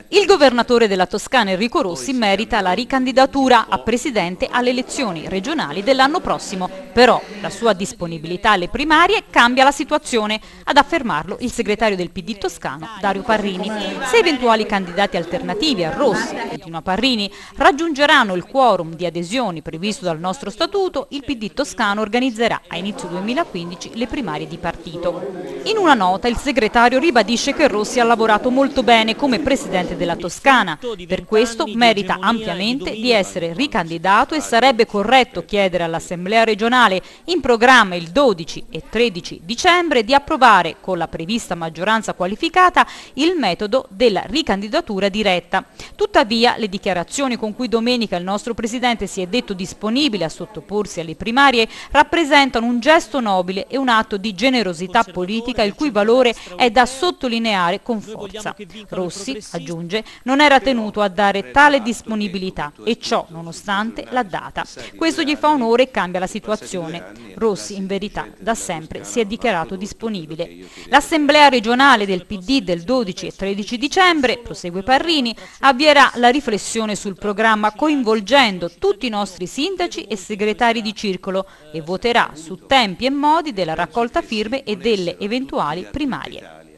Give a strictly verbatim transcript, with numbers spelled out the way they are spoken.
Il governatore della Toscana Enrico Rossi merita la ricandidatura a presidente alle elezioni regionali dell'anno prossimo, però la sua disponibilità alle primarie cambia la situazione, ad affermarlo il segretario del P D toscano Dario Parrini. Se eventuali candidati alternativi a Rossi, continua Parrini, raggiungeranno il quorum di adesioni previsto dal nostro statuto, il P D toscano organizzerà a inizio duemilaquindici le primarie di partito. In una nota il segretario ribadisce che Rossi ha lavorato molto bene come presidente della Toscana, per questo merita ampiamente di essere ricandidato e sarebbe corretto chiedere all'Assemblea regionale in programma il dodici e tredici dicembre di approvare con la prevista maggioranza qualificata il metodo della ricandidatura diretta. Tuttavia le dichiarazioni con cui domenica il nostro presidente si è detto disponibile a sottoporsi alle primarie rappresentano un gesto nobile e un atto di generosità politica il cui valore è da sottolineare con forza. Rossi, aggiunge, non era tenuto a dare tale disponibilità e ciò nonostante l'ha data. Questo gli fa onore e cambia la situazione. Rossi in verità da sempre si è dichiarato disponibile. L'Assemblea regionale del P D del dodici e tredici dicembre, prosegue Parrini, avvierà la riflessione sul programma coinvolgendo tutti i nostri sindaci e segretari di circolo e voterà su tempi e modi della raccolta firme e delle eventuali primarie.